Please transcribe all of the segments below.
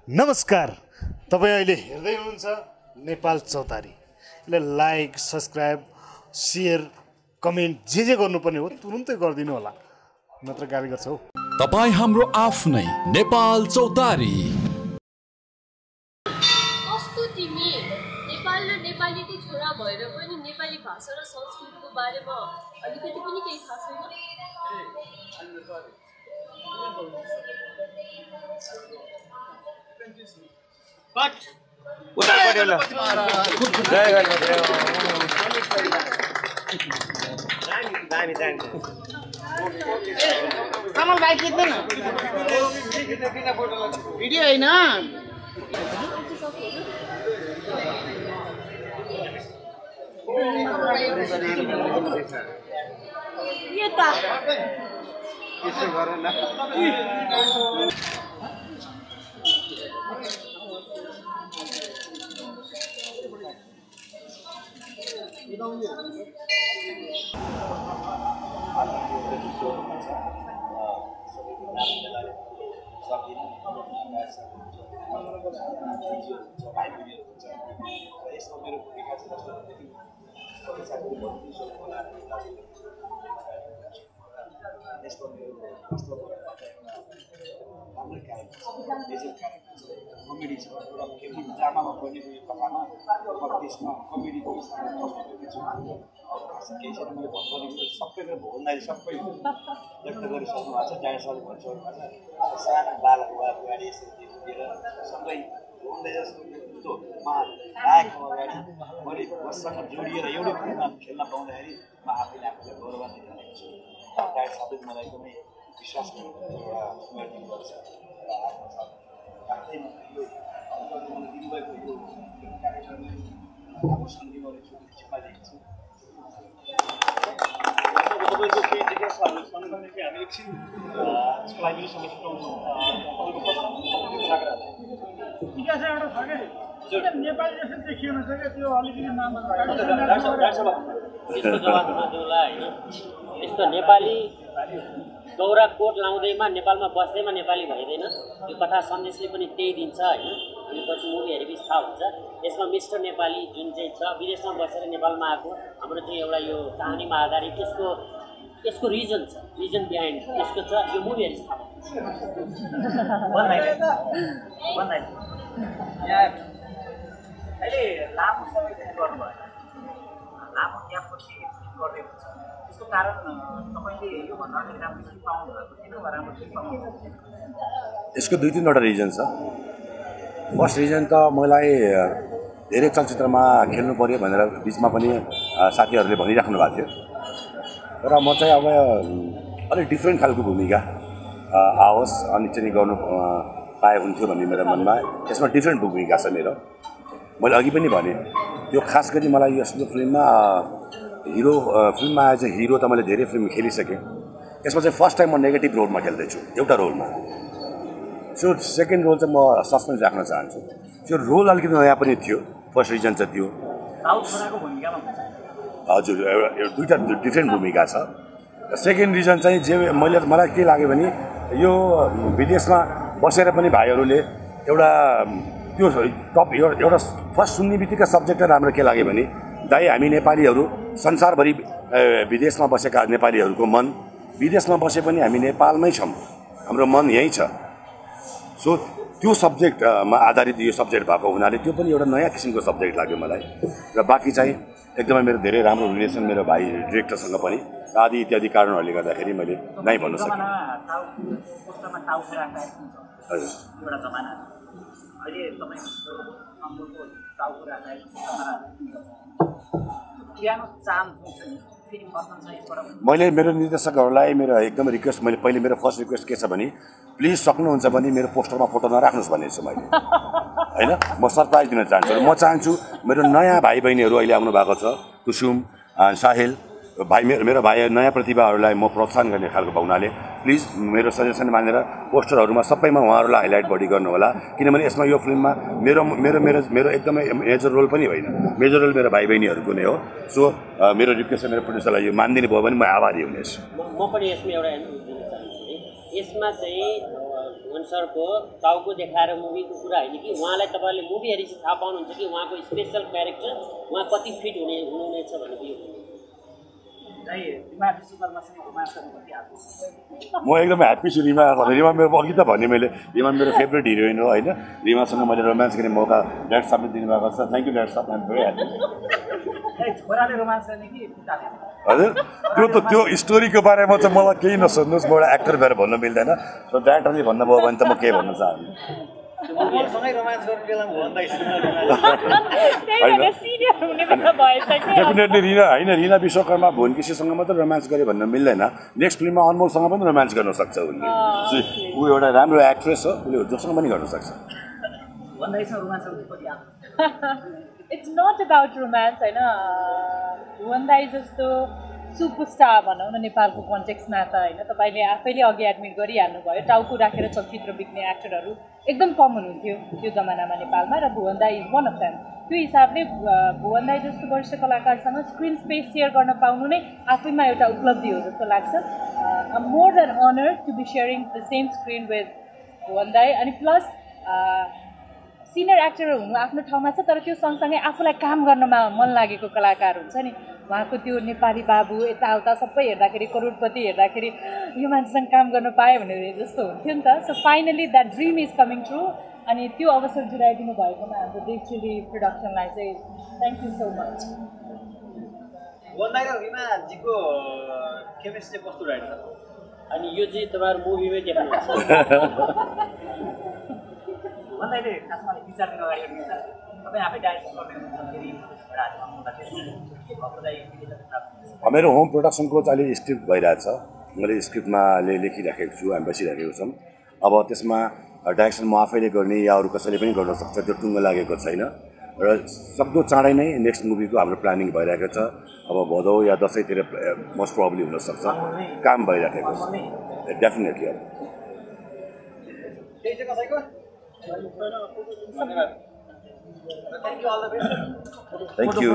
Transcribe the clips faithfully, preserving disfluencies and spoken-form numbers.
नमस्कार, तपाईं अहिले हेर्दै हुनुहुन्छ नेपाल चौतारी। यसलाई लाइक, सब्स्क्राइब, शेयर, कमेन्ट जे जे गर्नुपर्ने हो तुरुन्तै गरिदिनु होला, नत्र गाली गर्छ हौ। तपाईं हाम्रो आफ्नै नेपाल चौतारी। कस्तो तिमी नेपाल र नेपालीको छोरा भएर पनि नेपाली भाषा र संस्कृतिको बारेमा अलिकति पनि केही थाहा छैन? But what I got Jai Dani Dani Kamal bhai kitne na video hai na ye ta किससे गरे ना कमेडी छ एउटा केही ड्रामामा बनेको यो कथामा त्यसमा कमेडीको हिसाबले कस्तो छु केही छैन मैले भनेको सबैले भोल्दाखेरि सबै व्यक्त गरिसक्नु भएको छ। डाइरेक्ट सरले भनिसक्नु भएको छ सानो बालक वा अगाडि यसरी दिएर सबै भोल्दै जस्तो व्यक्तित्वमा आएको अगाडि मैले बससँग जोडिएर एउटै फिल्ममा खेल्न पाउँदाखेरि म आफैले आफूलाई गौरवान्वित गरेको छु। डाइरेक्ट सरले मलाई एकदमै विश्वास गरेको एउटा उमेर गर्छ आफैमा यो दिनुभएको यो कार्यक्रमलाई अब सन्धिमले जिम्मा लिएको छु। तपाईँको केही जिज्ञासाहरू छन् भने कि हामी एकछिन यसको लागि समय छुट्याउँछौँ। जिज्ञासा एउटा छ क्या नेपाली जस्तो देखिएन छ क्या त्यो अलिकति नाम यस्तो जवाब दिउँला होइन। यस्तो नेपाली गौरा कोट लाउँदैमा नेपालमा बस्दैमा नेपाली भइँदैन। यो कथा सन्देशले पनि त्यही दिन्छ होइन। अनि पछि मुभी हेरेपछि थाहा हुन्छ यसमा मिस्टर नेपाली जुन चाहिँ छ विदेशमा बसेर नेपालमा आएको हाम्रो चाहिँ एउटा यो कहानीमा आधारित यसको यसको रिजन छ, रिजन बिहाइन्ड यसको छ। यो मुभी हेरेपछि थाहा अहिले लामो समयदेखि गर्नुभयो, लामो ग्यापपछि गर्दै हुन्छ। त्यसको कारण तपाईँले योभन्दा अलिक राम्रो फिल्म पाउनु भएको थिएन वा राम्रो फिल्म पाउनु भएको थिएन? यसको दुई तिनवटा रिजन छ। फर्स्ट रिजन त मलाई धेरै चलचित्रमा खेल्नु पऱ्यो भनेर बिचमा पनि साथीहरूले भनिराख्नु भएको थियो, तर म चाहिँ अब अलिक डिफ्रेन्ट खालको भूमिका आओस् अनि चाहिँ गर्नु पाए हुन्थ्यो भन्ने मेरो मनमा। यसमा डिफ्रेन्ट भूमिका छ मेरो। मैले अघि पनि भने त्यो खास गरी मलाई यस फिल्ममा हिरो फिल्ममा एज ए हिरो त मैले धेरै फिल्म खेलिसकेँ। यसमा चाहिँ फर्स्ट टाइम म नेगेटिभ रोलमा खेल्दैछु, एउटा रोलमा। सो सेकेन्ड रोल चाहिँ म सस्पेन्स राख्न चाहन्छु। त्यो रोल अलिकति नयाँ पनि थियो। फर्स्ट रिजन चाहिँ त्यो हजुर एउटा दुईवटा डिफ्रेन्ट भूमिका छ। सेकेन्ड रिजन चाहिँ जे मैले मलाई के लाग्यो भने यो विदेशमा बसेर पनि भाइहरूले एउटा त्यो टप एउटा फर्स्ट सुन्ने बित्तिकै सब्जेक्ट राम्रो के लाग्यो भने दाइ हामी नेपालीहरू संसारभरि विदेशमा बसेका नेपालीहरूको मन विदेशमा बसे पनि हामी नेपालमै छौँ, हाम्रो मन यहीँ छ। सो त्यो सब्जेक्टमा आधारित यो सब्जेक्ट भएको हुनाले त्यो पनि एउटा नयाँ किसिमको सब्जेक्ट लाग्यो मलाई। र बाँकी चाहिँ एकदमै मेरो धेरै राम्रो रिलेसन मेरो भाइ डिरेक्टरसँग पनि आदि इत्यादि कारणहरूले गर्दाखेरि मैले नै भन्न सकेँ। मैले मेरो निर्देशकहरूलाई मेरो एकदम रिक्वेस्ट मैले पहिले मेरो फर्स्ट रिक्वेस्ट के छ भने प्लिज सक्नुहुन्छ भने मेरो पोस्टरमा फोटो नराख्नुहोस् भनेको छु मैले होइन। म सरप्राइज दिन चाहन्छु। म चाहन्छु मेरो नयाँ भाइ बहिनीहरू अहिले आउनु भएको छ, कुसुम साहिल भाइ मेरो मेरो भाइ नयाँ प्रतिभाहरूलाई म प्रोत्साहन गर्ने खालको हुनाले प्लिज मेरो सजेसन मानेर पोस्टरहरूमा सबैमा उहाँहरूलाई हाइलाइट बढी गर्नु होला। किनभने यसमा यो फिल्ममा मेरो मेरो मेरो मेरो एकदमै मेजर रोल पनि होइन, मेजर रोल मेरो भाइ बहिनीहरूको नै हो। सो मेरो रिक्वेस्ट मेरो प्रड्युसरलाई यो मानिदिनु भयो भने म आभारी हुनेछु। म पनि यसमा एउटा यसमा चाहिँ भुवन सरको टाउको देखाएर मुभीको कुरा होइन कि उहाँलाई तपाईँले मुभी हेरेपछि थाहा पाउनुहुन्छ कि उहाँको स्पेसल क्यारेक्टर उहाँ कति फिट हुने हुनुहुनेछ भनेको यो म एकदमै ह्याप्पी छु रिमा रिमा मेरो अघि त भने मैले रिमा मेरो फेभरेट हिरोइन हो होइन रिमासँग मैले रोमान्स गर्ने मौका ड्याड साहबले दिनुभएको छ थ्याङ्क यू ड्याड साहब आइम भेरी ह्याप्पी हजुर त्यो त त्यो स्टोरीको बारेमा चाहिँ मलाई केही नसोध्नुहोस् म एउटा एक्टर भएर भन्नु मिल्दैन सो ड्यारेक्टरले भन्नुभयो भने त म के भन्न चाहन्छु डेफिनेटली रिना होइन रिना विश्वकर्मा भुवन केसीसँग मात्रै रोमान्स गरे भन्न मिल्दैन नेक्स्ट फिल्ममा अनमोलसँग पनि रोमान्स गर्न सक्छ उसले ऊ एउटा राम्रो एक्ट्रेस हो उसले जोसँग पनि गर्न सक्छ इट्स नट अबाउट रोमान्स होइन भुवन दाई जस्तो सुपरस्टार भनौँ न नेपालको कन्टेक्समा त होइन तपाईँले आफैले अघि एडमिट गरिहाल्नु भयो टाउको राखेर चलचित्र बिक्ने एक्टरहरू एकदम कम हुनुहुन्थ्यो त्यो जमानामा नेपालमा र भुवन दाई इज वान अफ देम त्यो हिसाबले भुवन दाई जस्तो वरिष्ठ कलाकारसँग स्क्रिन स्पेस सेयर गर्न पाउनु नै आफैमा एउटा उपलब्धि हो जस्तो लाग्छ more than honour to be sharing the same screen with Bhuvan दाई अनि प्लस सिनियर एक्टर हुनु आफ्नो ठाउँमा छ तर त्यो सँगसँगै आफूलाई काम गर्नमा मन लागेको कलाकार हुन्छ नि उहाँको त्यो नेपाली बाबु यताउता सबै हेर्दाखेरि करोडपति हेर्दाखेरि यो मान्छेसँग काम गर्न पाएँ भनेर जस्तो हुन्थ्यो नि त so finally that dream is coming true अनि त्यो अवसर जुराइदिनु भएकोमा हाम्रो देवचुली प्रोडक्सनलाई चाहिँ थ्याङ्क यू सो मच रिमाजीको केमिस्ट्री कस्तो रहेछ अनि यो चाहिँ तपाईँहरू मुभीमै देख्नुहुन्छ भन्दाखेरि खासमा विचार गर्न अगाडि हुन्छ तपाईँ आफै डाइरेक्सन गर्ने हुनुहुन्छ मेरो होम प्रोडक्सनको चाहिँ अहिले स्क्रिप्ट भइरहेछ मैले स्क्रिप्टमा लेखिराखेको छु हामी बसिराखेको छौँ अब त्यसमा डाइरेक्सन म आफैले गर्ने या अरू कसैले पनि गर्न सक्छ त्यो टुङ्गो लागेको छैन र सक्दो चाँडै नै नेक्स्ट मुभीको हाम्रो प्लानिङ भइरहेको छ अब भदौ या दसैँतिर मोस्ट प्रब्ली हुनसक्छ काम भइराखेको छ डेफिनेटली अब थ्याङ्क यू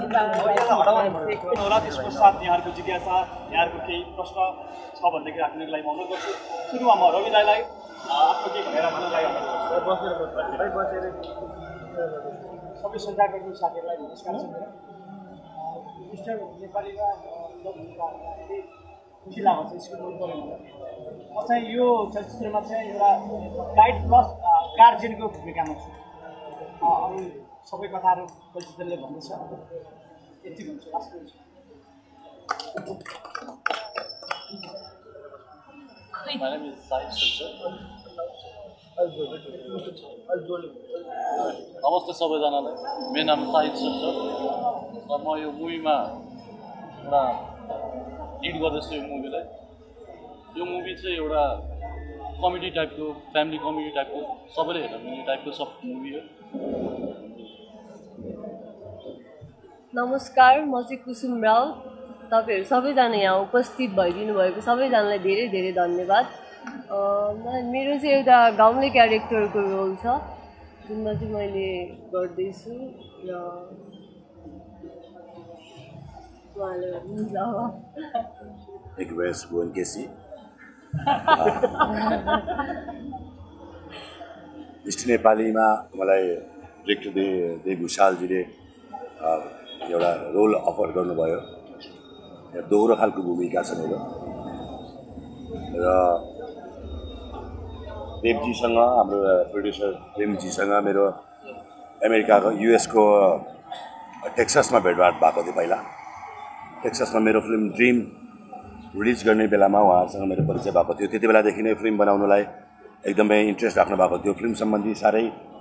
होला त्यसको साथ यहाँहरूको जिज्ञासा यहाँहरूको केही प्रश्न छ भनेदेखि राख्नुको लागि म अनुरोध गर्छु सुरुमा म रवि दाईलाई आफ्नो केही भनेर राख्नुलाई सबै सञ्चारकर्मी साथीहरूलाई नमस्कार छ मिस्टर नेपालीमा खुसी लाग्छ स्कुल पढ्नु म चाहिँ यो चलचित्रमा चाहिँ एउटा गाइड प्लस गार्जियनको भूमिकामा छु अरू सबै कथाहरू चलचित्रले भन्दैछ यति भन्छु लास्ट नमस्ते सबैजनालाई मेरो नाम साहिद श्रेष्ठ र म यो मुभीमा एउटा लिड गर्दैछु यो मुभीलाई यो मुभी चाहिँ एउटा कमेडी टाइपको फ्यामिली कमेडी टाइपको सबैले हेर्न मिल्ने टाइपको सब मुभी हो नमस्कार म चाहिँ कुसुम राउत तपाईँहरू सबैजना यहाँ उपस्थित भइदिनु भएको सबैजनालाई धेरै धेरै धन्यवाद मेरो चाहिँ एउटा गाउँले क्यारेक्टरको रोल छ जुनमा चाहिँ मैले गर्दैछु र रिक्वेस्ट भुवन केसी मिस्टर नेपालीमा मलाई डिरेक्टर दे देव भुषालजीले एउटा रोल अफर गर्नुभयो दोहोरो खालको भूमिका छ मेरो र देवजीसँग हाम्रो प्रोड्युसर प्रेमजीसँग मेरो अमेरिकाको युएसको टेक्सासमा भेटघाट भएको थियो पहिला टेक्सासमा मेरो फिल्म ड्रिम रिलिज गर्ने बेलामा उहाँहरूसँग मेरो परिचय भएको थियो त्यति बेलादेखि नै फिल्म बनाउनलाई एकदमै इन्ट्रेस्ट राख्नु भएको थियो फिल्म सम्बन्धी साह्रै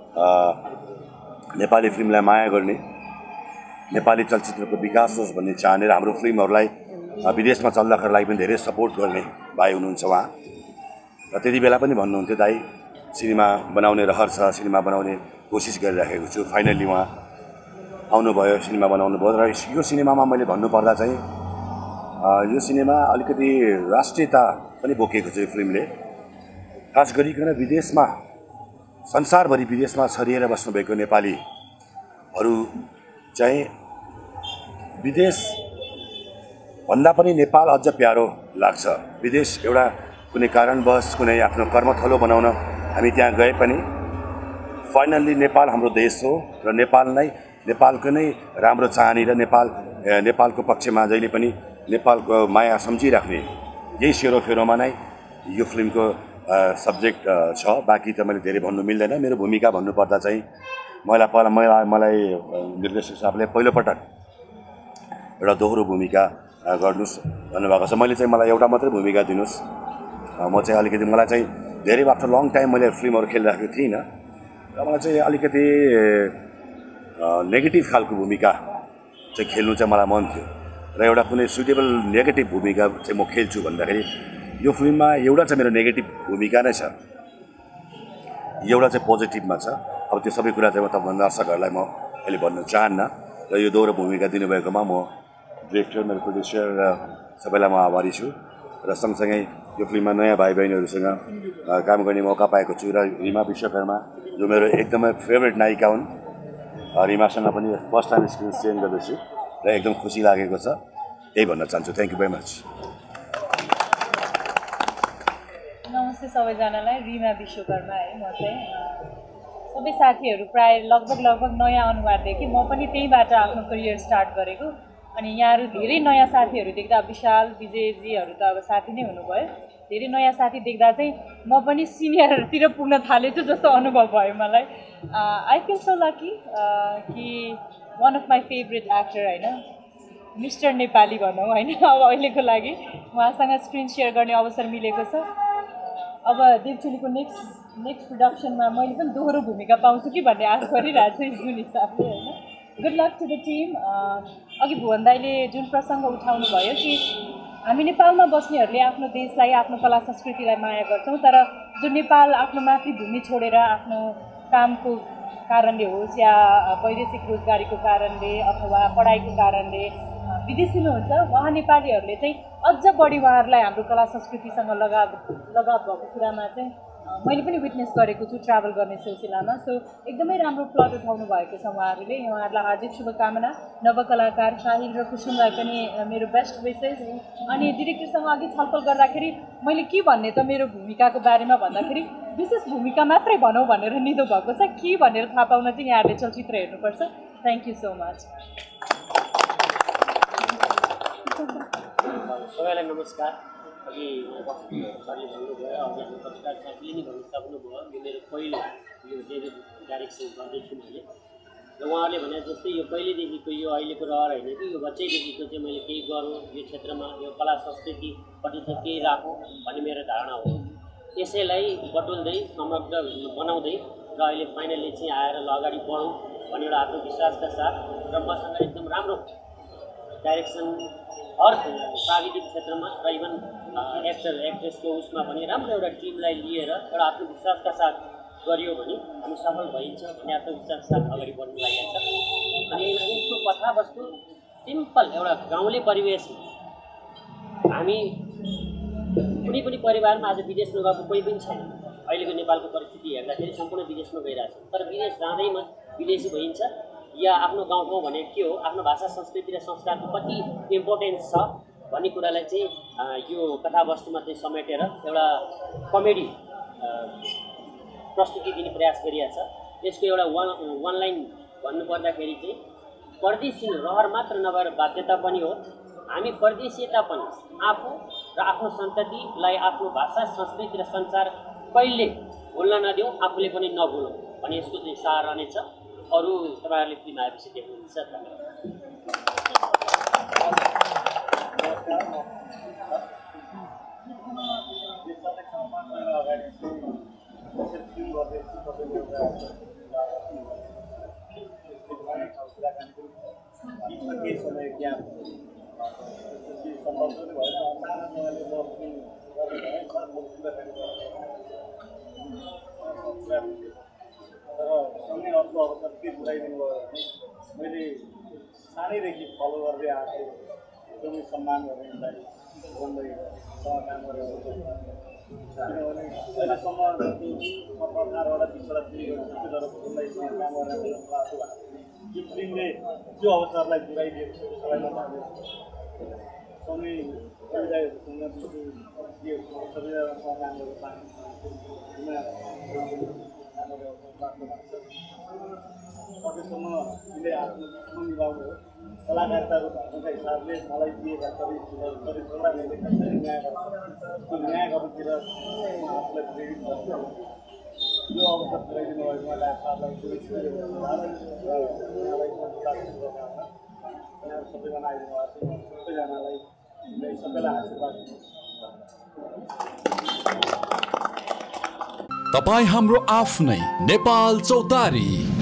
नेपाली फिल्मलाई माया गर्ने नेपाली चलचित्रको विकास होस् भन्ने चाहनेर हाम्रो फिल्महरूलाई विदेशमा चल्दाखरि लागि पनि धेरै सपोर्ट गर्ने भाइ हुनुहुन्छ उहाँ र त्यति बेला पनि भन्नुहुन्थ्यो दाइ सिनेमा बनाउने रहर छ सिनेमा बनाउने कोसिस गरिराखेको छु फाइनल्ली उहाँ आउनुभयो सिनेमा बनाउनु भयो र यो सिनेमामा मैले भन्नुपर्दा चाहिँ यो सिनेमा अलिकति राष्ट्रियता पनि बोकेको छ यो फिल्मले खास गरिकन विदेशमा संसारभरि विदेशमा छरिएर बस्नुभएको नेपालीहरू चाहिँ विदेश भन्दा पनि नेपाल अझ प्यारो लाग्छ विदेश एउटा कुनै कारणवश कुनै आफ्नो कर्मथलो बनाउन हामी त्यहाँ गए पनि फाइनल्ली नेपाल हाम्रो देश हो र नेपाल नै नेपालको नै राम्रो चाहनी र नेपाल नेपालको पक्षमा जहिले पनि नेपालको माया सम्झिराख्ने यही सेरोफेरोमा नै यो फिल्मको सब्जेक्ट छ। बाँकी त मैले धेरै भन्नु मिल्दैन। मेरो भूमिका भन्नुपर्दा चाहिँ मलाई पहिला मलाई मलाई निर्देशक साहबले पहिलोपटक एउटा दोहोरो भूमिका गर्नुहोस् भन्नुभएको छ। मैले चाहिँ मलाई एउटा मात्रै भूमिका दिनुहोस्। म चाहिँ अलिकति मलाई चाहिँ धेरै आफ्टर लङ टाइम मैले फिल्महरू खेलिरहेको थिइनँ र मलाई चाहिँ अलिकति नेगेटिभ खालको भूमिका चाहिँ खेल्नु चाहिँ मलाई मन थियो र एउटा कुनै सुटेबल नेगेटिभ भूमिका चाहिँ म खेल्छु भन्दाखेरि यो फिल्ममा एउटा चाहिँ मेरो नेगेटिभ भूमिका नै छ, एउटा चाहिँ पोजिटिभमा छ। अब त्यो सबै कुरा चाहिँ म तपाईँ दर्शकहरूलाई म अहिले भन्न चाहन्न र यो दोहोरो भूमिका दिनुभएकोमा म डिरेक्टर, मेरो प्रोड्युसर र सबैलाई म आभारी छु र सँगसँगै यो फिल्ममा नयाँ भाइ बहिनीहरूसँग काम गर्ने मौका पाएको छु र रिमा विश्वकर्मा जो मेरो एकदमै फेभरेट नायिका हुन्, रिमासँग पनि फर्स्ट टाइम स्क्रिन सेयर गर्दैछु र एकदम खुसी लागेको छ। यही भन्न चाहन्छु। Thank you very much. नमस्ते सबैजनालाई, रिमा विश्वकर्मा है। म चाहिँ सबै साथीहरू प्राय लगभग लगभग नयाँ अनुहार देखेँ। म पनि त्यहीबाट आफ्नो करियर स्टार्ट गरेको। अनि यहाँहरू धेरै नयाँ साथीहरू देख्दा, विशाल विजयजीहरू त अब साथी नै हुनुभयो, धेरै नयाँ साथी देख्दा चाहिँ म पनि सिनियरतिर पुग्न थालेछु जस्तो अनुभव भयो मलाई। आई फिल सो लकी कि one of my favourite actor होइन, मिस्टर नेपाली भनौँ होइन, अब अहिलेको लागि उहाँसँग स्क्रिन सेयर गर्ने अवसर मिलेको छ। अब देवचुलीको नेक्स्ट नेक्स्ट प्रोडक्सनमा मैले पनि दोहोरो भूमिका पाउँछु कि भन्ने आश गरिरहेको छु जुन हिसाबले होइन। Good luck to the team. अघि भुवन दाईले जुन प्रसङ्ग उठाउनु भयो कि हामी नेपालमा बस्नेहरूले आफ्नो देशलाई, आफ्नो कला संस्कृतिलाई माया गर्छौँ, तर जो नेपाल आफ्नो मातृभूमि छोडेर आफ्नो कामको कारणले होस् या वैदेशिक रोजगारीको कारणले अथवा पढाइको कारणले विदेशिनुहुन्छ, उहाँ नेपालीहरूले चाहिँ अझ बढी उहाँहरूलाई हाम्रो कला संस्कृतिसँग लगाव लगाव भएको कुरामा चाहिँ मैले पनि विटनेस गरेको छु ट्राभल गर्ने सिलसिलामा। सो एकदमै राम्रो प्लट उठाउनु भएको छ उहाँहरूले। उहाँहरूलाई हार्दिक शुभकामना। नवकलाकार साहिल र कुसुमलाई पनि मेरो बेस्ट विसेस। अनि डिरेक्टरसँग अघि छलफल गर्दाखेरि मैले के भन्ने त मेरो भूमिकाको बारेमा भन्दाखेरि विशेष भूमिका मात्रै भनौँ भनेर निदो भएको छ। के भनेर थाहा पाउन चाहिँ यहाँहरूले चलचित्र हेर्नुपर्छ। Thank you so much. सबैलाई नमस्कार। अघि सरले भन्नुभयो, अघि हाम्रो पत्रकार साथीले नि भन्न सक्नुभयो, यो मेरो पहिलो यो डेब्यु डाइरेक्सन गर्दैछु मैले। र उहाँहरूले भने जस्तै यो पहिलेदेखिको यो अहिलेको रहर होइन कि यो बच्चैदेखिको चाहिँ मैले केही गरौँ यो क्षेत्रमा, यो कला संस्कृतिपट्टि चाहिँ केही राखौँ भन्ने मेरो धारणा हो। यसैलाई बटुल्दै समग्र बनाउँदै र अहिले फाइनली चाहिँ आएर ल अगाडि बढौँ भन्ने एउटा आत्मविश्वासका साथ र मसँग एकदम राम्रो डाइरेक्सन हर प्राविधिक क्षेत्रमा र इभन एक्टर एक्ट्रेसको उसमा पनि राम्रो एउटा टिमलाई लिएर एउटा आत्मविश्वासका साथ गरियो भने हामी सफल भइन्छ भन्ने आत्मविश्वासका साथ अगाडि बढ्नु लागेको छ। अनि यसको कथावस्तु सिम्पल एउटा गाउँले परिवेशमा हामी कुनै पनि परिवारमा आज विदेश नगएको कोही पनि छैन। अहिलेको नेपालको परिस्थिति हेर्दाखेरि सम्पूर्ण विदेशमा गइरहेछ, तर विदेश जाँदैमा विदेशी भइन्छ या आफ्नो गाउँठाउँ भने के हो, आफ्नो भाषा संस्कृति र संस्कारको कति इम्पोर्टेन्स छ भन्ने कुरालाई चाहिँ यो कथावस्तुमा चाहिँ समेटेर एउटा कमेडी प्रस्तुति दिने प्रयास गरिएको छ। यसको एउटा वान वान लाइन भन्नुपर्दाखेरि चाहिँ परदेशी रहर मात्र नभएर बाध्यता पनि हो। हामी परदेशीयता पनि आफू र आफ्नो सन्ततिलाई आफ्नो भाषा संस्कृति र संसार कहिले भुल्न नदेऊ, आफूले पनि नभुलौँ भन्ने यसको चाहिँ सार रहनेछ। अरू तपाईँहरूले फिल्म आएपछि देख्नुहुन्छ। सँगै अर्को अवसर के पुऱ्याइदिनु भयो भने मैले सानैदेखि फलो गर्दै आएको एकदमै सम्मान गर्ने बोल्दै काम गरेर किनभने अहिलेसम्म अठारवटा बिसवटा फिल्म गरिसक्यो तर बोल्दै काम गरेर यो फिल्मले त्यो अवसरलाई पुऱ्याइदिएको छ। सबैलाई सँगै समुदायहरूसँग के सबैजनासँग राम्रो पानी सकेसम्म उसले आफ्नो निभाउनु हो कलाकारिताको धर्मका हिसाबले मलाई दिएका सबै चरित्रलाई मैले कसरी न्याय गर्छु त्यो न्याय गर्नुतिर आफूलाई प्रेरित गर्छु यो अवसर पुऱ्याइदिनु भएको मलाई आफूलाई सबैजना आइदिनु भएको सबैजनालाई सबैलाई आशीर्वाद तपाईँ हाम्रो आफ्नै नेपाल चौतारी।